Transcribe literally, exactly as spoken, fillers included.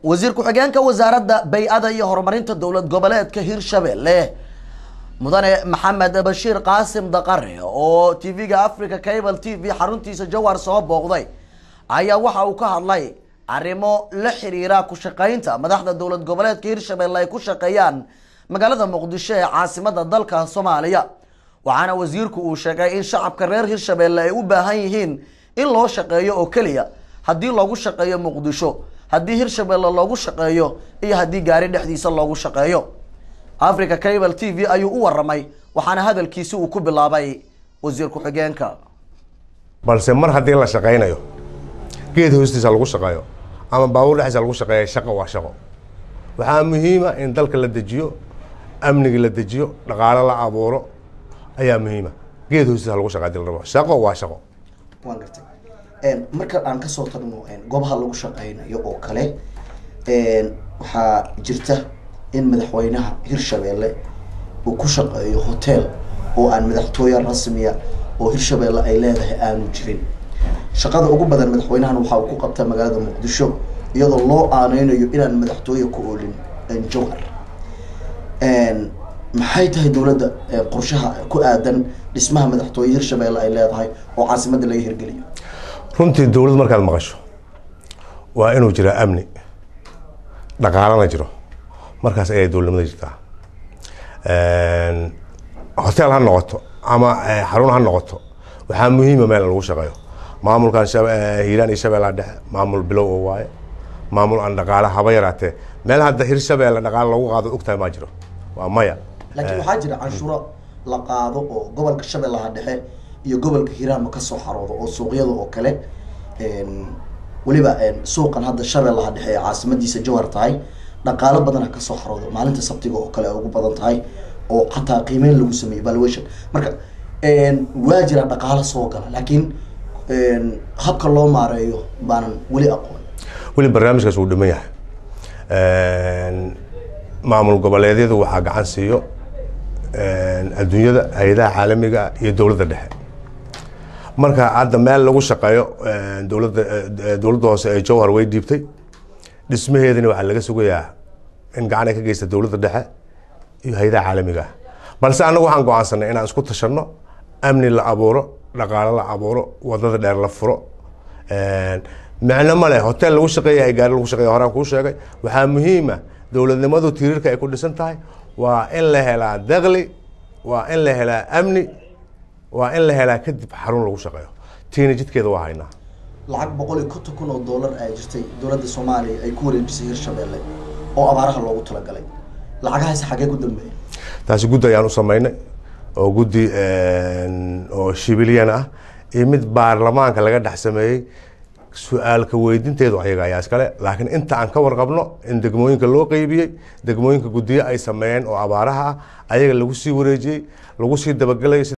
وزير ku-xigeenka wasaaradda bay'ada iyo horumarinta dowlad goboleedka Hirshabelle mudane Maxamed Bashiir Qaasim Daqare oo T V-ga Africa Cable T V xaruntiisa Jawhar soo booqday ayaa waxa uu ka hadlay arrimo la xiriira ku shaqaynta madaxda dowlad goboleedka Hirshabelle ay ku shaqeeyaan magaalada Muqdisho ee caasimada dalka Soomaaliya waxaana wasiirku uu sheegay in shacabka reer Hirshabelle ay u baahan yihiin in loo shaqeeyo oo kaliya haddii loogu shaqeeyo Muqdisho haddii Hirshabelle loogu shaqeeyo iyo haddii gaari dhexdiisa loogu shaqeeyo Africa Cable T V ayuu u waramay waxaana hadalkiisa uu ku bilaabay wasiir ku-xigeenka balse mar haddii la shaqeynayo geed hoostiisa lagu shaqeeyo ama baabuur dhexdiisa lagu shaqeeyo shaqo waa shaqo waxaa muhiim ah in dalka la dejiyo amniga la dejiyo dhaqaale la abuuro ayaa muhiim ah geed hoostiisa lagu shaqeeyo shaqo waa shaqo waan gartay een marka aan ka soo tagno een goobaha lagu shaqeynayo oo kale een waxa jirta in madaxweynaha Hirshabelle uu ku shaqeeyo hotel oo aan madaxtooyo rasmi ah oo Hirshabelle ay leedahay aanu jirin shaqada ugu badan madaxweynahan waxa uu ku qabtaa magaalada Muqdisho iyadoo loo aaneynayo inaan madaxtooyo ku oolin Jawhar een maxay tahay dawladda qorshaha ku aadan dhismaha madaxtooyo Hirshabelle ay leedahay oo caasimadda laga hirgeliyo runtii dawladda markaad maqasho waa inuu jira amni dhaqaalana jiro markaas ay dawladnimada jirtaa een hotel ha noqoto ama xarun ha noqoto waxaa muhiim ah meel lagu shaqeeyo maamulkan Hiiraan iyo Shabeellaha Dhexe maamul bilow oo waaye maamul aan dhaqaale haba yaraatee meel hadda Hirshabelle dhaqaale lagu qaado ogtahay ma jiro waa maya laakiin waxaa jira canshuuro la qaado oo gobolka Shabeellaha Dhexe iyo gobolka Hiiraan ka soo xaroodo oo suuqyada oo kale een waliba een suuqan hadda Shabeellaha Dhexe ee caasimadiisa Jawhar tahay dhaqaale badan ka soo xaroodo maalinta Sabtiga oo kale ugu badan tahay oo xataa qiimeyn lagu sameeyo valuation marka een waajira dhaqaale soo gala laakiin een habka loo maareeyo baanan wali aqoon wali barnaamijkaas uu dhiman yahay een maamul goboleedyadu waxa gacan siiyo een adduunyada hay'adaha caalamiga iyo dawladda dhexe marka hadda meel lagu shaqeeyo dawladda dawladda hoose ee Jawhar way diibtay dhismaheedina waxa laga sugayaa in gacan ay ka geysto dawladda dhexe iyo hay'adaha caalamiga balse anagu waxaan go'aansanay inaan isku tashano amni la abuuro dhaqaale la abuuro wadada dheer la furo een macna ma leh hotel lagu shaqeeyo gaari lagu shaqeeyo horaan ku sheegay waxa muhiim ah dawladnimadu tiirarka ay ku dhisan tahay waa in la helaa dakhli waa in la helaa amni waa in la helaa kadib xarun lagu shaqeeyo tiina jidkeeda waa haynaa lacag boqol iyo konton kun oo dollar ay jirtay dawladda Soomaaliya ay ku wareejisay Hirshabelle oo abaaraha loogu talagalay lacagahaas xagee ku dambeeyay taasi guddi ayaan u sameynay oo guddi een oo shibiliyana ah iyo mid baarlamaanka laga dhex sameeyay su'aalka weydiinteedu ayaga ayaa iskale laakiin inta aan ka warqabno in degmooyinka loo qaybiyay degmooyinka guddiyo ay sameeyeen oo abaaraha ayaga lagu sii wareejiyay lagu sii dabagalay